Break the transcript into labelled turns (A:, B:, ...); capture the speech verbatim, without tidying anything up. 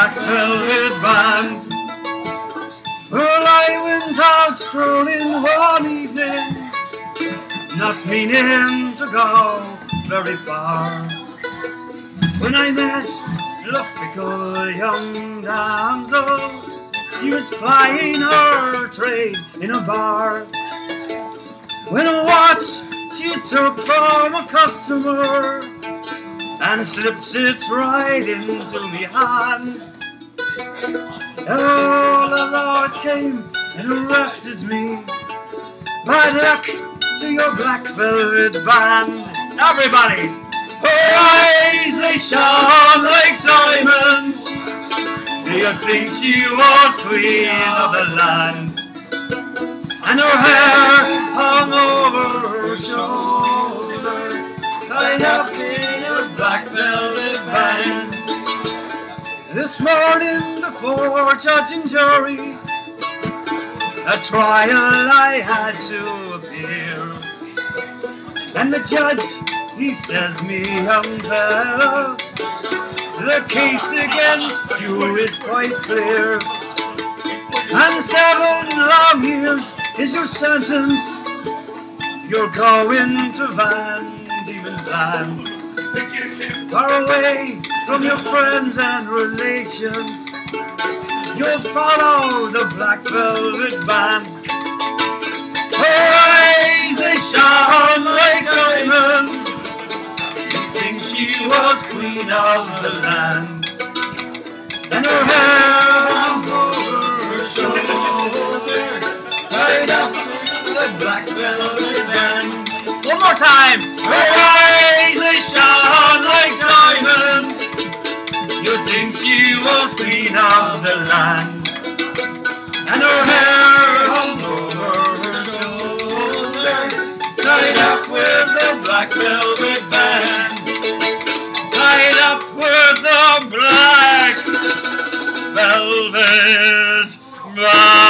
A: black velvet band. Well, I went out strolling one evening, not meaning to go very far, when I met the fickle young damsel. She was plying her trade in a bar, when a watch she took from a customer and slips it right into me hand. Oh, the Lord came and arrested me. Bad luck to your black velvet band. Everybody! Her eyes, they shone like diamonds. Do you think she was queen of the land? And her hair hung over her shoulders, tied up in a black velvet band. This morning before judge and jury, a trial I had to appear, and the judge, he says, me young fella, the case against you is quite clear, and seven long years is your sentence. You're going to Van Diemen's Land, far away from your friends and relations. You'll follow the black velvet band. Her eyes, they shone like diamonds. You think she was queen of the land, and her hair hung over her shoulder, tied up with a black velvet band. One more time. Her eyes, they shone like diamonds. You think she was queen of the land, and her hair hung over her shoulders, tied up with the black velvet band. Tied up with the black velvet band.